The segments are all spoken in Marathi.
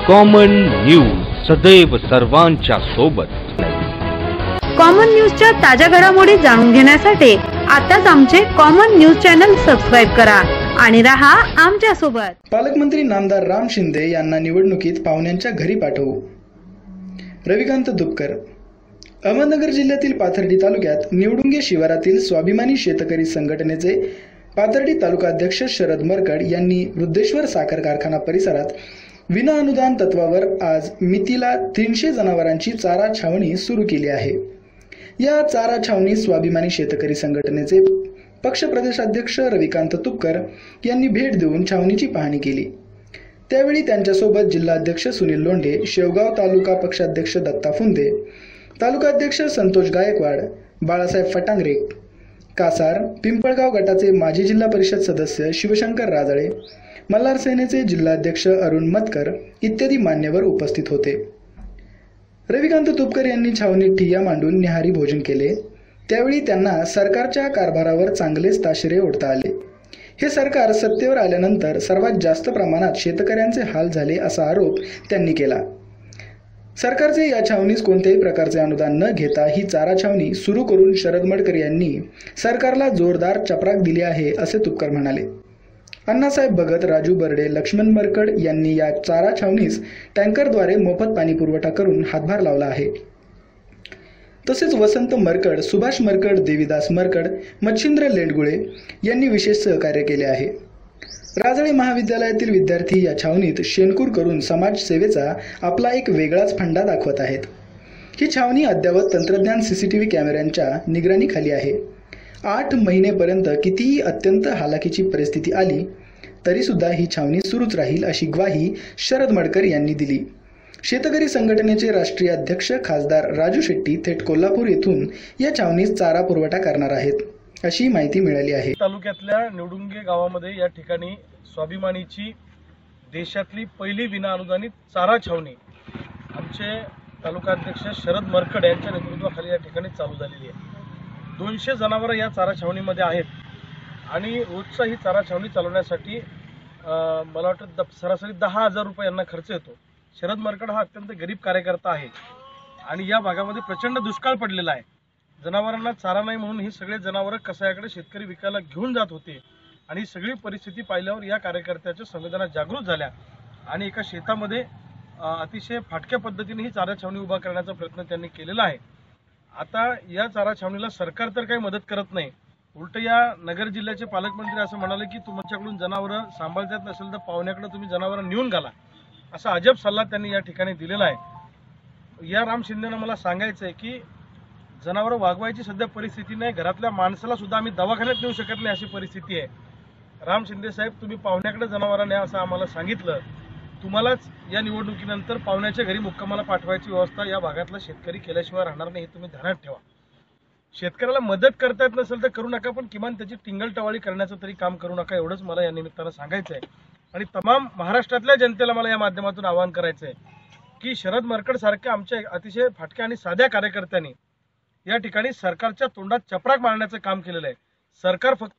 कॉमन न्यूज सदैव सर्वांच्या सोबत। कॉमन न्यूजच्या ताज्या घडामोडी जाणून घेण्यासाठी आताच आमचे कॉमन न्यूज चॅनल सबस्क्राइब करा आणि रहा आमच्या सोबत। पालकमंत्री नामदार राम शिंदे यांना निवडणुकीत पाहुण्यांच्या घरी पाठवू। रविकांत तुपकर। अहमदनगर जिल्ह्यातील पाथर्डी तालुक्यात निवडुंगे शिवारातील स्वाभिमानी शेतकरी संघटनेचे पाथर्डी तालुका अध्यक्ष शरद मरकड यांनी वृद्धेश्वर साखर कारखाना परिसरात विना अनुदान तत्वावर आज मितीला 300 जनावरांची चारा छावणी सुरू केली आहे। या चारा छावणी स्वाभिमानी शेतकरी संघटनेचे पक्ष प्रदेशाध्यक्ष रविकांत तुपकर यांनी भेट देऊन छावणीची पाहणी केली। त्यावेळी त्यांच्यासोबत जिल्हाध्यक्ष सुनील लोंढे, शेवगाव तालुका पक्षाध्यक्ष दत्ता फुंदे, तालुकाध्यक्ष संतोष गायकवाड, बाळासाहेब फटांगरे, कासार, पिंपळगाव गटाचे माजी जिल्हा परिषद सदस्य शिवशंकर राजळे, मल्हार सेनेचे जिल्हाध्यक्ष अरुण मतकर इत्यादी मान्यवर उपस्थित होते। रविकांत तुपकर यांनी छावणीत ठिय्या मांडून निहारी भोजन केले। त्यावेळी त्यांना सरकारच्या कारभारावर चांगलेच ताशेरे ओढता आले। हे सरकार सत्तेवर आल्यानंतर सर्वात जास्त प्रमाणात शेतकऱ्यांचे हाल झाले असा आरोप त्यांनी केला। सरकारचे या छावणीस कोणत्याही प्रकारचे अनुदान न घेता ही चारा छावणी सुरू करून शरद मरकड यांनी सरकारला जोरदार चपराक दिली आहे असे तुपकर म्हणाले। अण्णासाहेब भगत, राजू बर्डे, लक्ष्मण मरकड यांनी या चारा छावणीस टँकरद्वारे मोफत पाणी पुरवठा करून हातभार लावला आहे। तसेच वसंत मरकड, सुभाष मरकड, देवीदास मरकड, मच्छिंद्र लेंडगुळे यांनी विशेष सहकार्य केले आहे। राजळे महाविद्यालयातील विद्यार्थी या छावणीत शेणकूर करून समाजसेवेचा आपला एक वेगळाच फंडा दाखवत आहेत। ही छावणी अद्यावत तंत्रज्ञान सीसीटीव्ही कॅमेऱ्यांच्या निगराणीखाली आहे। 8 महिनेपर्यंत कितीही अत्यंत हालाकीची परिस्थिती आली तरी सुद्धा ही छावणी सुरूच राहील अशी ग्वाही शरद मरकड यांनी दिली। शेतकरी संघटनेचे राष्ट्रीय अध्यक्ष खासदार राजू शेट्टी थेट कोल्हापूर येथून या छावणीस चारा पुरवठा करणार आहेत अशी माहिती मिळाली आहे। तालुक्यातल्या निवडुंगे गावामध्ये या ठिकाणी स्वाभिमानीची देशातली पहिली विना अनुदानित चारा छावणी आमचे तालुकाध्यक्ष शरद मरकड यांच्या नेतृत्वाखाली या ठिकाणी चालू झालेली आहे। 200 जनावरं या चारा छावणीमध्ये आहेत आणि रोजचा ही चारा छावणी चालवण्यासाठी मला वाटतं सरासरी 10,000 रुपये यांना खर्च येतो। शरद मरकड हा अत्यंत गरीब कार्यकर्ता आहे आणि या भागामध्ये प्रचंड दुष्काळ पडलेला आहे। जनावरांना चारा नाही म्हणून ही सगळे जनावरं कसायाकडे शेतकरी विकायला घेऊन जात होते आणि ही सगळी परिस्थिती पाहिल्यावर या कार्यकर्त्याच्या संवेदना जागृत झाल्या आणि एका शेतामध्ये अतिशय फाटक्या पद्धतीने ही चारा छावणी उभा करण्याचा प्रयत्न त्यांनी केलेला आहे। आता या चारा छावणीला सरकार तर काही मदत करत नाही, उलट या नगर जिल्ह्याचे पालकमंत्री असं म्हणाले की तुमच्याकडून जनावरं सांभाळता येत नसेल तर पाहुण्याकडे तुम्ही जनावरं नेऊन घाला, असा अजब सल्ला त्यांनी या ठिकाणी दिलेला आहे। या राम शिंदेनं मला सांगायचं आहे की जनावरं वागवायची सध्या परिस्थिती नाही, घरातल्या माणसाला सुद्धा आम्ही दवाखान्यात नेऊ शकत नाही अशी परिस्थिती आहे। राम शिंदे साहेब, तुम्ही पाहुण्याकडे जनावरं न्या असं आम्हाला सांगितलं, तुम्हालाच या निवडणुकीनंतर पाहुण्याच्या घरी मुक्कामाला पाठवायची व्यवस्था या भागातला शेतकरी केल्याशिवाय राहणार नाही, हे तुम्ही ध्यानात ठेवा। शेतकऱ्याला मदत करता येत नसेल तर करू नका, पण किमान त्याची टिंगलटवाळी करण्याचं तरी काम करू नका, एवढंच मला या निमित्तानं सांगायचं आहे। आणि तमाम महाराष्ट्रातल्या जनतेला मला या माध्यमातून आवाहन करायचं आहे की शरद मरकड सारख्या आमच्या अतिशय फाटक्या आणि साध्या कार्यकर्त्यांनी या ठिकाणी सरकारच्या तोंडात चपराक मारण्याचं काम केलेलं आहे। सरकार फक्त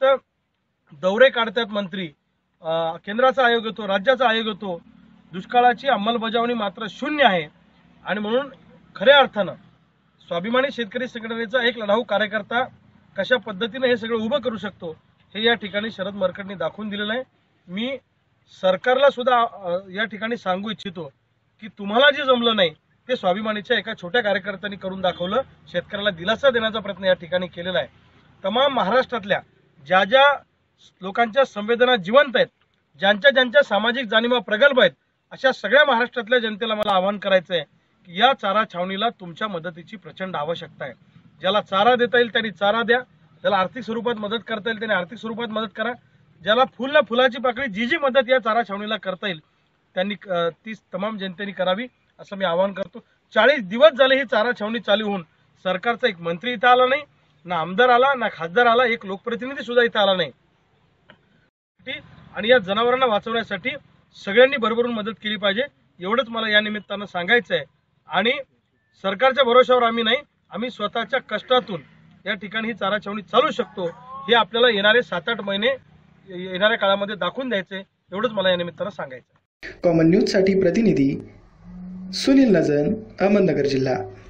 दौरे काढतात, मंत्री केंद्राचा आयोग येतो, राज्याचा आयोग येतो, दुष्काळाची अंमलबजावणी मात्र शून्य आहे। आणि म्हणून खऱ्या अर्थानं स्वाभिमानी शेतकरी संघटनेचा एक लढाऊ कार्यकर्ता कशा पद्धतीने हे सगळं उभं करू शकतो हे या ठिकाणी शरद मरकडनी दाखवून दिलेलं आहे। मी सरकारला सुद्धा या ठिकाणी सांगू इच्छितो की तुम्हाला जे जमलं नाही ते स्वाभिमानीच्या एका छोट्या कार्यकर्त्यांनी करून दाखवलं, शेतकऱ्याला दिलासा देण्याचा प्रयत्न या ठिकाणी केलेला आहे। तमाम महाराष्ट्रातल्या ज्या ज्या लोकांच्या संवेदना जिवंत आहेत, ज्यांच्या सामाजिक जाणीवा प्रगल्भ आहेत, अशा सगळ्या महाराष्ट्रातल्या जनतेला मला आवाहन करायचं आहे की या चारा छावणीला तुमच्या मदतीची प्रचंड आवश्यकता आहे। ज्याला चारा देता येईल त्यांनी चारा द्या, ज्याला आर्थिक स्वरूपात मदत करता येईल त्यांनी आर्थिक स्वरूपात मदत करा, ज्याला फुलाची पाकळी जी मदत या चारा छावणीला करता येईल त्यांनी ती तमाम जनतेने करावी असं मी आवाहन करतो। 40 दिवस झाले ही चारा छावणी चालू होऊन सरकारचा एक मंत्री इथं आला नाही, ना आमदार आला, ना खासदार आला, एक लोकप्रतिनिधी सुद्धा इथं आला नाही। आणि या जनावरांना वाचवण्यासाठी सगळ्यांनी भरभरून मदत केली पाहिजे, एवढंच मला या निमित्तानं सांगायचं आहे। आणि सरकारच्या भरोशावर आम्ही नाही, आम्ही स्वतःच्या कष्टातून या ठिकाणी ही चारा छावणी चालू शकतो हे आपल्याला येणारे 7-8 महिने येणाऱ्या काळामध्ये दाखवून द्यायचे, एवढंच मला या निमित्तानं सांगायचं आहे। कॉमन न्यूज साठी प्रतिनिधी सुनील नजन, अहमदनगर जिल्हा.